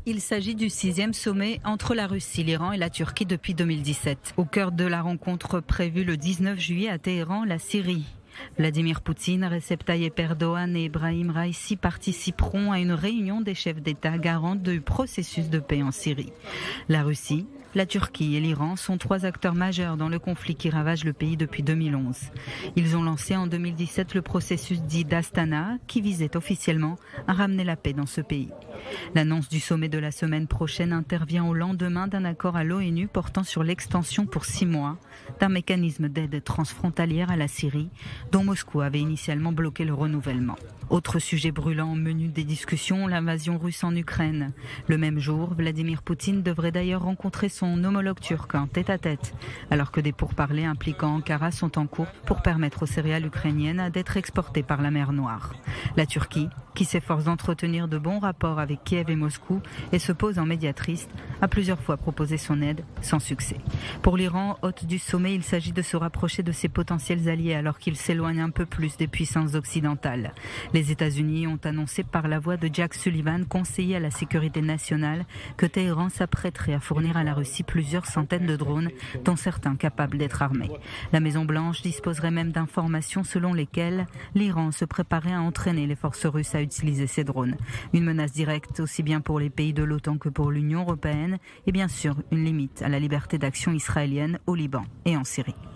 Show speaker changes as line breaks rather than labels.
Il s'agit du 6e sommet entre la Russie, l'Iran et la Turquie depuis 2017. Au cœur de la rencontre prévue le 19 juillet à Téhéran, la Syrie. Vladimir Poutine, Recep Tayyip Erdogan et Ebrahim Raïssi participeront à une réunion des chefs d'État garants du processus de paix en Syrie. La Russie, la Turquie et l'Iran sont 3 acteurs majeurs dans le conflit qui ravage le pays depuis 2011. Ils ont lancé en 2017 le processus dit d'Astana qui visait officiellement à ramener la paix dans ce pays. L'annonce du sommet de la semaine prochaine intervient au lendemain d'un accord à l'ONU portant sur l'extension pour 6 mois d'un mécanisme d'aide transfrontalière à la Syrie dont Moscou avait initialement bloqué le renouvellement. Autre sujet brûlant au menu des discussions, l'invasion russe en Ukraine. Le même jour, Vladimir Poutine devrait d'ailleurs rencontrer son homologue turc en tête-à-tête, alors que des pourparlers impliquant Ankara sont en cours pour permettre aux céréales ukrainiennes d'être exportées par la mer Noire. La Turquie, qui s'efforce d'entretenir de bons rapports avec Kiev et Moscou et se pose en médiatrice, a plusieurs fois proposé son aide, sans succès. Pour l'Iran, hôte du sommet, il s'agit de se rapprocher de ses potentiels alliés alors qu'il s'éloigne un peu plus des puissances occidentales. Les États-Unis ont annoncé par la voix de Jack Sullivan, conseiller à la sécurité nationale, que Téhéran s'apprêterait à fournir à la Russie plusieurs centaines de drones, dont certains capables d'être armés. La Maison-Blanche disposerait même d'informations selon lesquelles l'Iran se préparait à entraîner les forces russes à utiliser ces drones. Une menace directe aussi bien pour les pays de l'OTAN que pour l'Union européenne et bien sûr une limite à la liberté d'action israélienne au Liban et en Syrie.